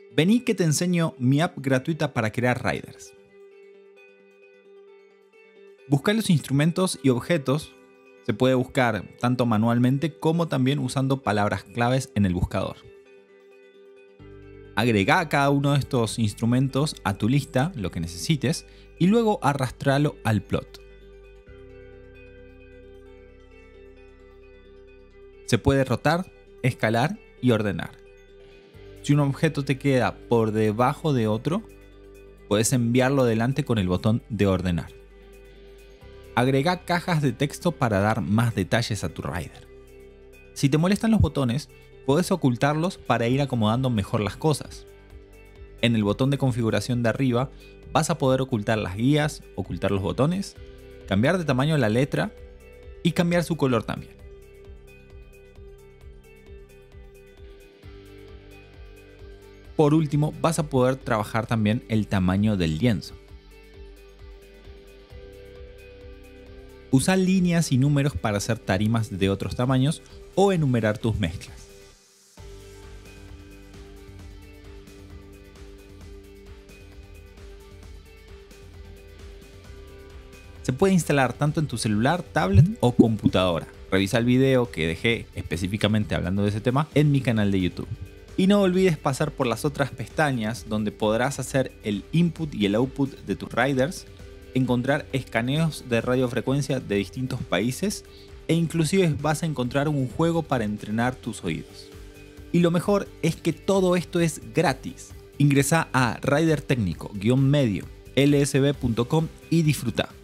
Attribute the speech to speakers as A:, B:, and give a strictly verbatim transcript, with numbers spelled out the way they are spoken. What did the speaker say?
A: Vení que te enseño mi app gratuita para crear riders. Buscar los instrumentos y objetos se puede buscar tanto manualmente como también usando palabras claves en el buscador. Agrega cada uno de estos instrumentos a tu lista, lo que necesites, y luego arrastralo al plot. Se puede rotar, escalar y ordenar. Si un objeto te queda por debajo de otro, puedes enviarlo adelante con el botón de ordenar. Agrega cajas de texto para dar más detalles a tu rider. Si te molestan los botones, puedes ocultarlos para ir acomodando mejor las cosas. En el botón de configuración de arriba vas a poder ocultar las guías, ocultar los botones, cambiar de tamaño la letra y cambiar su color también. Por último, vas a poder trabajar también el tamaño del lienzo. Usa líneas y números para hacer tarimas de otros tamaños o enumerar tus mezclas. Se puede instalar tanto en tu celular, tablet o computadora. Revisa el video que dejé específicamente hablando de ese tema en mi canal de YouTube. Y no olvides pasar por las otras pestañas donde podrás hacer el input y el output de tus riders, encontrar escaneos de radiofrecuencia de distintos países e inclusive vas a encontrar un juego para entrenar tus oídos. Y lo mejor es que todo esto es gratis. Ingresa a rider técnico medio l s b punto com y disfruta.